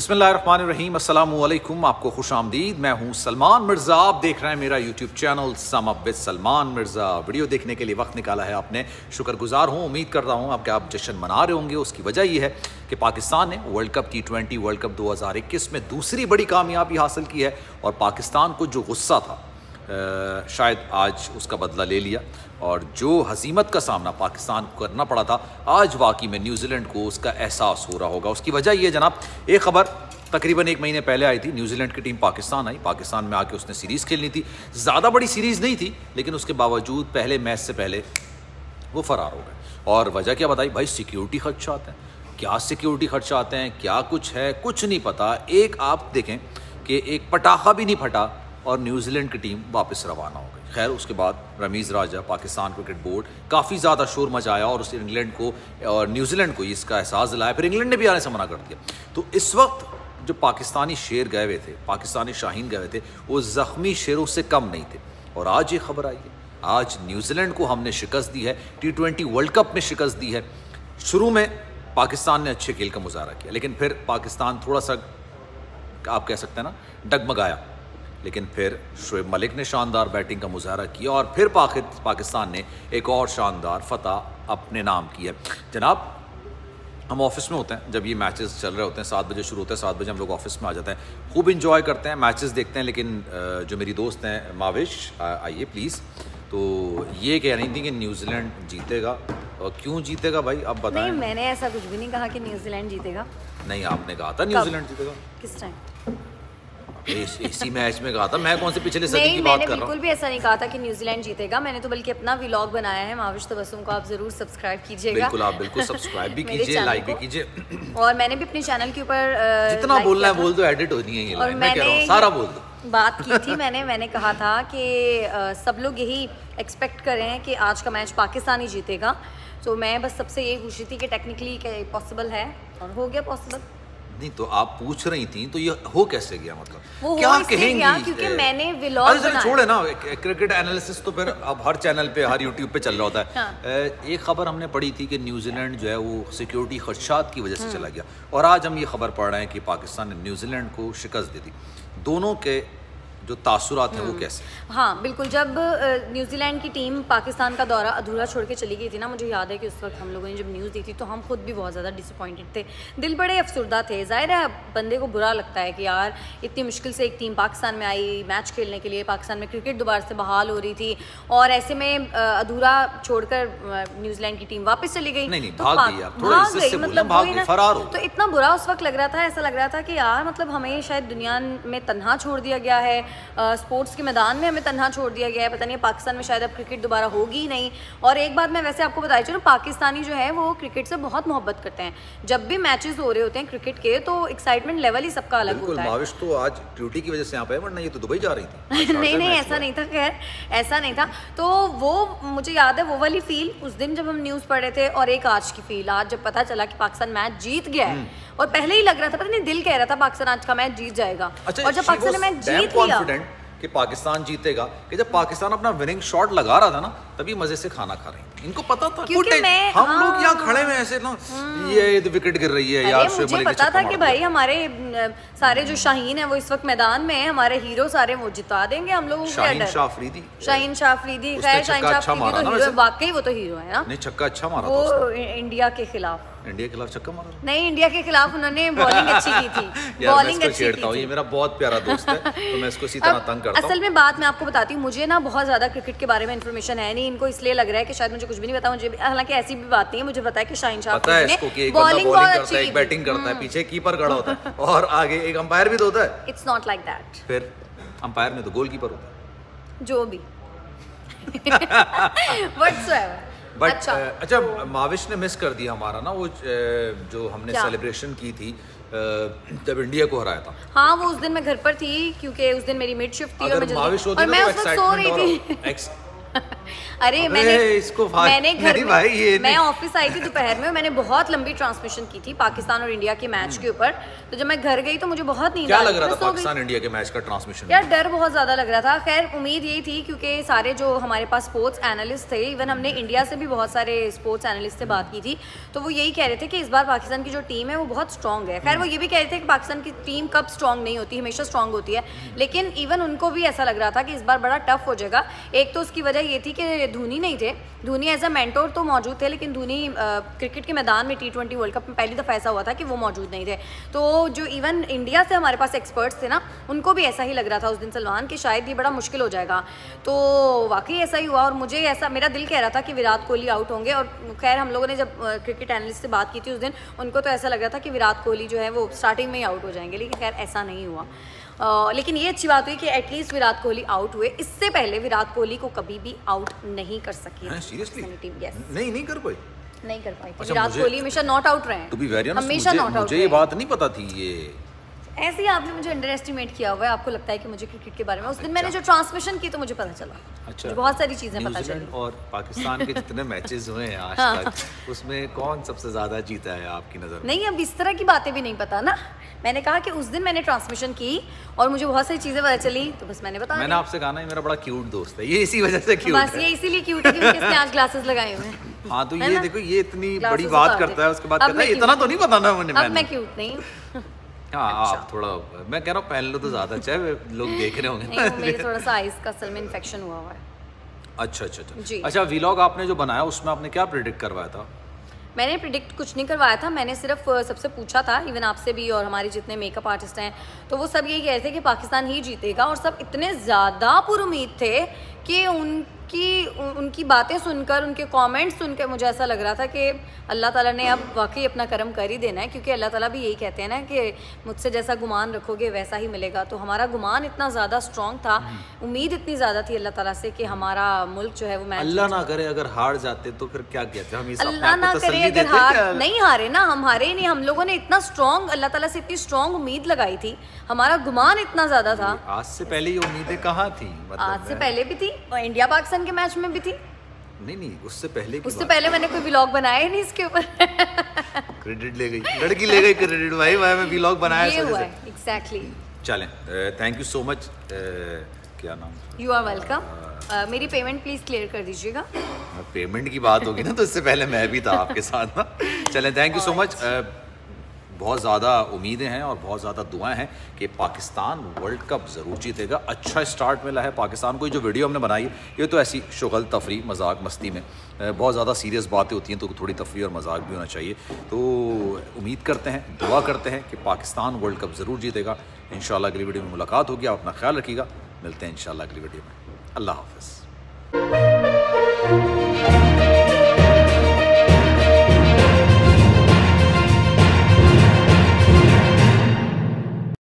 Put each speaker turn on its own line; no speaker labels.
बिस्मिल्लाहिर्रहमानिर्रहीम, अस्सलामुअलैकुम। आपको खुश आमदीद। मैं हूँ सलमान मिर्ज़ा। आप देख रहे हैं मेरा YouTube channel sum up with Salman Mirza. Video देखने के लिए वक्त निकाला है आपने, शुक्रगुजार हूँ। उम्मीद कर रहा हूँ आपके आप जश्न मना रहे होंगे। उसकी वजह यह है कि पाकिस्तान ने world cup T20 world cup 2021 में दूसरी बड़ी कामयाबी हासिल की है और पाकिस्तान को जो गुस्सा था शायद आज उसका बदला ले लिया और जो हज़ीमत का सामना पाकिस्तान को करना पड़ा था आज वाकई में न्यूजीलैंड को उसका एहसास हो रहा होगा। उसकी वजह यह जनाब, एक ख़बर तकरीबन 1 महीने पहले आई थी। न्यूजीलैंड की टीम पाकिस्तान आई, पाकिस्तान में आके उसने सीरीज़ खेलनी थी। ज़्यादा बड़ी सीरीज़ नहीं थी लेकिन उसके बावजूद पहले मैच से पहले वो फ़रार हो गए। और वजह क्या बताई भाई? सिक्योरिटी खर्चा आते हैं। क्या सिक्योरिटी खर्चा आते हैं, क्या कुछ है, कुछ नहीं पता। एक आप देखें कि एक पटाखा भी नहीं फटा और न्यूजीलैंड की टीम वापस रवाना हो गई। खैर उसके बाद रमीज़ राजा, पाकिस्तान क्रिकेट बोर्ड काफ़ी ज़्यादा शोर मचाया और उस इंग्लैंड को और न्यूजीलैंड को इसका एहसास दिलाया। फिर इंग्लैंड ने भी आने से मना कर दिया। तो इस वक्त जो पाकिस्तानी शेर गए हुए थे, पाकिस्तानी शाहीन गए हुए थे, वो ज़ख्मी शेरों से कम नहीं थे। और आज ये खबर आई है, आज न्यूजीलैंड को हमने शिकस्त दी है, T20 वर्ल्ड कप में शिकस्त दी है। शुरू में पाकिस्तान ने अच्छे खेल का मुजाहरा किया लेकिन फिर पाकिस्तान थोड़ा सा आप कह सकते हैं ना डगमगाया, लेकिन फिर शोएब मलिक ने शानदार बैटिंग का मुजाहरा किया और फिर पाकिस्तान ने एक और शानदार फतह अपने नाम की है। जनाब, हम ऑफिस में होते हैं जब ये मैचेस चल रहे होते हैं, 7 बजे शुरू होते हैं, 7 बजे हम लोग ऑफिस में आ जाते हैं, खूब इंजॉय करते हैं, मैचेस देखते हैं। लेकिन जो मेरी दोस्त हैं माविश, आइए प्लीज़, तो ये कह रही थी कि न्यूजीलैंड जीतेगा। और क्यों जीतेगा भाई आप बताएं?
नहीं, मैंने ऐसा कुछ भी नहीं कहा कि न्यूजीलैंड जीतेगा।
नहीं, आपने कहा था न्यूजीलैंड जीतेगा।
किस टाइम?
इसी मैच में कहा था। मैं कौन से पिछले सदी की बात कर रहा हूँ?
मैंने बिल्कुल भी ऐसा नहीं कहा था कि न्यूजीलैंड जीतेगा। मैंने तो बल्कि अपना व्लॉग बनाया है माविश तबस्सुम को, आप जरूर सब्सक्राइब कीजिएगा।
बिल्कुल, आप बिल्कुल सब्सक्राइब भी कीजिए, लाइक भी कीजिए।
और मैंने भी अपने चैनल के ऊपर
जितना बोलना है बोल दो, एडिट हो नहीं है ये लाइन, मैं कह रहा हूं सारा बोल दो।
बात की थी मैंने कहा था कि सब लोग यही एक्सपेक्ट कर रहे हैं कि आज का मैच पाकिस्तान ही जीतेगा। तो मैं बस सबसे यही पूछ रही थी कि टेक्निकली क्या पॉसिबल है, और हो गया पॉसिबल।
नहीं तो आप पूछ रही थी तो ये हो कैसे गया? मतलब
वो
क्या कहेंगी?
क्योंकि मैंने व्लॉग बनाया।
छोड़े ना क्रिकेट एनालिसिस, तो फिर अब हर चैनल पे, हर यूट्यूब पे चल रहा होता है। हाँ। एक खबर हमने पढ़ी थी कि न्यूजीलैंड जो है वो सिक्योरिटी खदशात की वजह से चला गया और आज हम ये खबर पढ़ रहे हैं कि पाकिस्तान ने न्यूजीलैंड को शिकस्त दी थी। दोनों के जो तासुरात हैं वो कैसे?
हाँ बिल्कुल, जब न्यूजीलैंड की टीम पाकिस्तान का दौरा अधूरा छोड़ के चली गई थी ना, मुझे याद है कि उस वक्त हम लोगों ने जब न्यूज़ दी थी तो हम खुद भी बहुत ज़्यादा डिसअपॉइंटेड थे, दिल बड़े अफसरदा थे। ज़ाहिर है बंदे को बुरा लगता है कि यार इतनी मुश्किल से एक टीम पाकिस्तान में आई मैच खेलने के लिए, पाकिस्तान में क्रिकेट दोबारा से बहाल हो रही थी और ऐसे में अधूरा छोड़कर न्यूजीलैंड की टीम वापस चली गई। तो इतना बुरा उस वक्त लग रहा था, ऐसा लग रहा था कि यार मतलब हमें शायद दुनिया में तन्हा छोड़ दिया गया है, स्पोर्ट्स के मैदान में हमें तन्हा छोड़ दिया गया है। पता नहीं पाकिस्तान में शायद अब क्रिकेट दोबारा होगी ही नहीं। और एक बात मैं वैसे आपको बताई चलूं, पाकिस्तानी जो है वो क्रिकेट से बहुत मोहब्बत करते हैं। जब भी मैचेस हो रहे होते हैं क्रिकेट के तो एक्साइटमेंट लेवल ही सबका अलग होता है।
माविश तो आज ड्यूटी की वजह से यहाँ पे है, वरना ये तो दुबई जा रही थी।
नहीं ऐसा नहीं था, खैर ऐसा नहीं था। तो वो मुझे याद है वो वाली फील उस दिन जब हम न्यूज़ पढ़ रहे थे और एक आज की फील आज जब पता चला कि पाकिस्तान मैच जीत गया है। और पहले ही लग रहा था, पता नहीं दिल कह रहा था पाकिस्तान आज का मैच जीत जाएगा। और जब पाकिस्तान ने मैच जीत लिया
कि पाकिस्तान जीतेगा, कि जब पाकिस्तान अपना विनिंग शॉट लगा रहा था ना तभी मजे से खाना खा रही थी। इनको पता था हम लोग यहाँ खड़े में ऐसे ना, ये विकेट गिर रही है यार।
मुझे पता था कि भाई हमारे सारे जो शाहीन है वो इस वक्त मैदान में है, हमारे हीरो सारे वो जिता देंगे हम लोगों को।
शाहीन शाह अफरीदी,
खैर शाहीन शाह अफरीदी तो वाकई वो तो हीरो है ना।
नहीं, छक्का अच्छा मारा
वो इंडिया के खिलाफ
छक्का मारा।
नहीं, इंडिया के खिलाफ उन्होंने बॉलिंग अच्छी की थी। बॉलिंग अच्छी की थी।
ये मेरा बहुत प्यारा दोस्त है तो मैं इसको इसी तरह तंग करता हूं।
असल में बात मैं आपको बताती हूँ, मुझे ना बहुत ज्यादा क्रिकेट के बारे में इन्फॉर्मेशन है नहीं। इनको इसलिए लग रहा है कि शायद मुझे कुछ भी नहीं पता। मुझे हालांकि ऐसी भी बात नहीं है, मुझे पता है कि शाहीन शाह ने बॉलिंग बहुत अच्छी की थी,
बैटिंग करता है, पीछे कीपर खड़ा होता है और आगे एक अंपायर भी तो होता है।
It's not like that.
फिर अंपायर में तो गोलकीपर होता है,
जो भी व्हाटसोएवर।
बट अच्छा माविश ने मिस कर दिया हमारा ना वो जो हमने सेलिब्रेशन की थी जब इंडिया को हराया था।
हाँ, वो उस दिन मैं घर पर थी क्योंकि उस दिन मेरी मिड शिफ्ट थी और मैं उस वक्त सो रही थी। अरे मैंने घर में मैं ऑफिस आई थी दोपहर में, मैंने बहुत लंबी ट्रांसमिशन की थी पाकिस्तान और इंडिया के मैच के ऊपर। तो जब मैं घर गई तो मुझे बहुत नींद
क्या लग रहा था पाकिस्तान इंडिया के मैच का ट्रांसमिशन?
यार डर बहुत ज्यादा लग रहा था। खैर उम्मीद यही थी क्योंकि सारे जो हमारे पास स्पोर्ट्स एनालिस्ट थे, इवन हमने इंडिया से भी बहुत सारे स्पोर्ट्स एनालिस्ट से बात की थी, तो वो यही कह रहे थे कि इस बार पाकिस्तान की जो टीम है वो बहुत स्ट्रांग है। खैर वो ये भी कह रहे थे कि पाकिस्तान की टीम कब स्ट्रांग नहीं होती, हमेशा स्ट्रांग होती है, लेकिन इवन उनको भी ऐसा लग रहा था कि इस बार बड़ा टफ हो जाएगा। एक तो उसकी वजह ये थी कि धोनी नहीं थे, धोनी एज अ मेंटोर तो मौजूद थे, लेकिन धोनी क्रिकेट के मैदान में T20 वर्ल्ड कप में पहली दफ़ा ऐसा हुआ था कि वो मौजूद नहीं थे। तो जो इवन इंडिया से हमारे पास एक्सपर्ट्स थे ना, उनको भी ऐसा ही लग रहा था उस दिन सलमान कि शायद ये बड़ा मुश्किल हो जाएगा। तो वाकई ऐसा ही हुआ और मुझे ऐसा, मेरा दिल कह रहा था कि विराट कोहली आउट होंगे। और खैर हम लोगों ने जब क्रिकेट एनालिस्ट से बात की थी उस दिन, उनको तो ऐसा लग रहा था कि विराट कोहली जो है वो स्टार्टिंग में ही आउट हो जाएंगे, लेकिन खैर ऐसा नहीं हुआ। लेकिन ये अच्छी बात हुई कि एटलीस्ट विराट कोहली आउट हुए। इससे पहले विराट कोहली को कभी भी आउट नहीं कर सकी टीम।
नहीं कर पाई,
नहीं कर पाई। विराट कोहली हमेशा नॉट आउट रहे हैं, हमेशा नॉट आउट।
मुझे ये बात नहीं पता थी, ये
ऐसे ही आपने मुझे अंडर एस्टिमेट किया हुआ है। आपको लगता है कि मुझे क्रिकेट के बारे में, उस दिन मैंने जो ट्रांसमिशन की तो मुझे पता चला।
अच्छा,
बहुत सारी चीजें पता चली।
और पाकिस्तान के जितने मैचेस हुए हैं आज तक, उसमें कौन सबसे ज्यादा जीता है आपकी नजर में?
नहीं, अब इस तरह की बातें भी नहीं पता ना। मैंने कहा कि उस दिन मैंने ट्रांसमिशन की और मुझे बहुत सारी चीजें पता चली, तो बस मैंने बताया।
मैंने आपसे कहा ना, मेरा बड़ा क्यूट दोस्त है, ये इसी वजह से क्यूट
बस ये इसीलिए क्यूट है क्योंकि इसने आंख ग्लासेस लगाए हुए हैं।
हाँ, तो ये देखो, ये इतनी बड़ी बात करता है, उसके बाद कहता है इतना तो नहीं पता ना मैंने।
अब मैं क्यूट नहीं हूँ।
हाँ, आप थोड़ा, मैं कह रहा हूँ पहन लो तो ज्यादा अच्छा है, लोग देख रहे होंगे।
नहीं, मेरे थोड़ा सा आइस का असल में इन्फेक्शन हुआ हुआ है।
अच्छा, व्लॉग आपने जो बनाया उसमें आपने क्या प्रेडिक्ट करवाया था?
मैंने प्रिडिक्ट कुछ नहीं करवाया था, मैंने सिर्फ सबसे पूछा था, इवन आपसे भी और हमारे जितने मेकअप आर्टिस्ट हैं, तो वो सब यही कह रहे थे कि पाकिस्तान ही जीतेगा। और सब इतने ज़्यादा पुरुमीद थे कि उनकी बातें सुनकर, उनके कमेंट्स सुनकर मुझे ऐसा लग रहा था कि अल्लाह ताला ने अब वाकई अपना करम कर ही देना है, क्योंकि अल्लाह ताला भी यही कहते हैं ना कि मुझसे जैसा गुमान रखोगे वैसा ही मिलेगा। तो हमारा गुमान इतना ज़्यादा स्ट्रॉन्ग था, उम्मीद इतनी ज़्यादा थी अल्लाह ताला से कि हमारा मुल्क जो है वो मैच,
अल्लाह ना करे अगर हार जाते तो फिर क्या कहते हैं,
अल्लाह ना करे अगर नहीं हारे ना, हम हारे नहीं, हम लोगों ने इतना स्ट्रॉन्ग, अल्लाह ताला से इतनी स्ट्रॉन्ग उम्मीद लगाई थी, हमारा गुमान इतना ज़्यादा था।
आज से पहले ये उम्मीदें कहाँ थी?
आज से पहले भी थी, इंडिया पाकिस्तान के मैच में भी थी।
नहीं, उससे पहले
मैंने कोई व्लॉग बनाया ही नहीं इसके ऊपर।
क्रेडिट ले गई लड़की, ले गई क्रेडिट, भाई मैं व्लॉग बनाया
ये हुआ है। एग्जैक्टली।
चलें, थैंक यू सो मच। क्या नाम?
You are welcome. मेरी पेमेंट प्लीज क्लियर कर दीजिएगा।
पेमेंट की बात होगी ना, तो इससे पहले मैं भी था आपके साथ ना। चलें, थैंक यू सो मच। बहुत ज़्यादा उम्मीदें हैं और बहुत ज़्यादा दुआएं हैं कि पाकिस्तान वर्ल्ड कप ज़रूर जीतेगा। अच्छा स्टार्ट मिला है पाकिस्तान को। जो वीडियो हमने बनाई ये तो ऐसी शुगल तफरी मजाक मस्ती में, बहुत ज़्यादा सीरियस बातें होती हैं तो थोड़ी तफरी और मजाक भी होना चाहिए। तो उम्मीद करते हैं, दुआ करते हैं कि पाकिस्तान वर्ल्ड कप ज़रूर जीतेगा। इंशाल्लाह अगली वीडियो में मुलाकात होगी। आप अपना ख्याल रखिएगा, मिलते हैं इंशाल्लाह अगली वीडियो में। अल्लाह हाफ़िज़।